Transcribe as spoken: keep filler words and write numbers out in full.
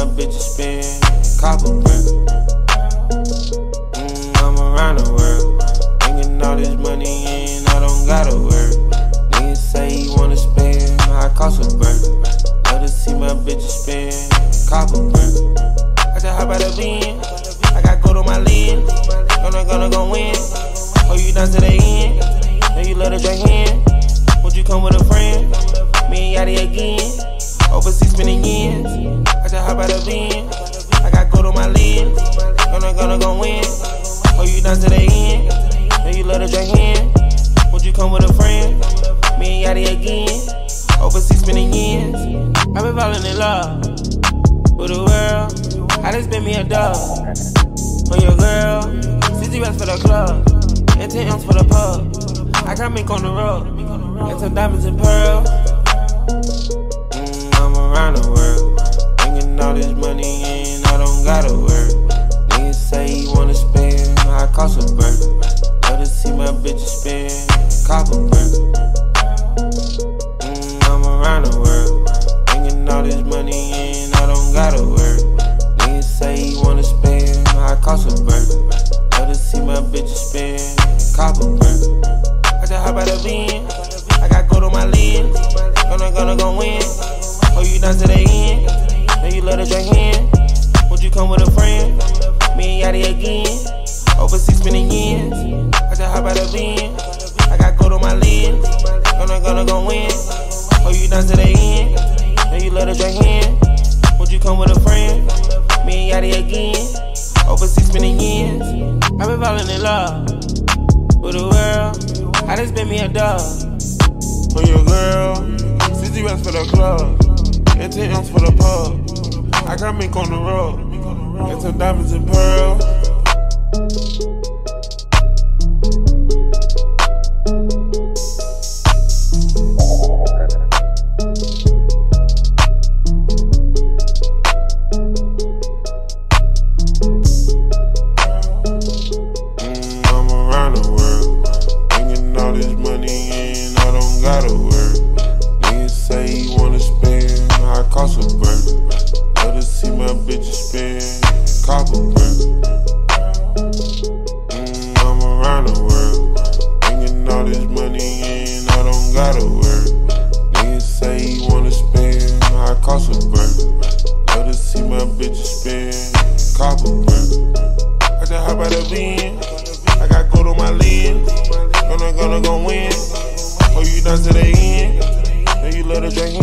my bitches spend copper brick. Mm, I'm around the world, bringing all this money in, I don't gotta work. Niggas say he wanna spend, I cost a brick. Love to see my bitches spend copper brick. I just hop out the beam, I got gold on my lid. Gonna, gonna go win. Hold you down to the end. Know you love to drink hand. Would you come with a friend? Me and Yachty again. Overseas spending years. I just hop out the beam. I got gold on my lid. Gonna, gonna go win. Hold you down to the end. Know you love to drink hand. Would you come with a friend? Me and Yachty again. Overseas spending years. I've been falling in love with the world. I just spent me a dog on your girl. sixty racks for the club, and ten M's for the pub. I got mink on the road, and some diamonds and pearls. Mm, I'm around the world, bringing all this money in, I don't gotta work. Niggas say he wanna spend, I cost a brick. Love to see my bitches spend copper brick. Mm, I'm around the world, bringing all this money in, I don't gotta work. Niggas say he wanna spend, I cost a brick. Love to see my bitches spend copper brick. I just hop out the beam, I got gold on my lid. Gonna, gonna go win. Hold you down to the end. Know you love to drink hand. Would you come with a friend? Me and Yachty again. Overseas spending years. I just hop out the beam, I got gold on my lid. Gonna, gonna go win. Hold you down to the end. Know you love to drink hand. Would you come with a friend? Me and Yachty again. Overseas spending years. I've been falling in love with the world. I just spent me a dog on your girl. sixty racks for the club, and ten M's for the pub. I got mink on the road, and some diamonds and pearls. Gotta work. Niggas say he wanna spend, I cost a brick. Love to see my bitches spend copper brick. Mm, I'm around the world, bringing all this money in, I don't gotta work. Niggas say he wanna spend, I cost a brick. Love to see my bitches spend copper brick. I just hop out the beam, I got gold on my lid. Gonna, gonna go win. Hold you down to the end. Know you love to drink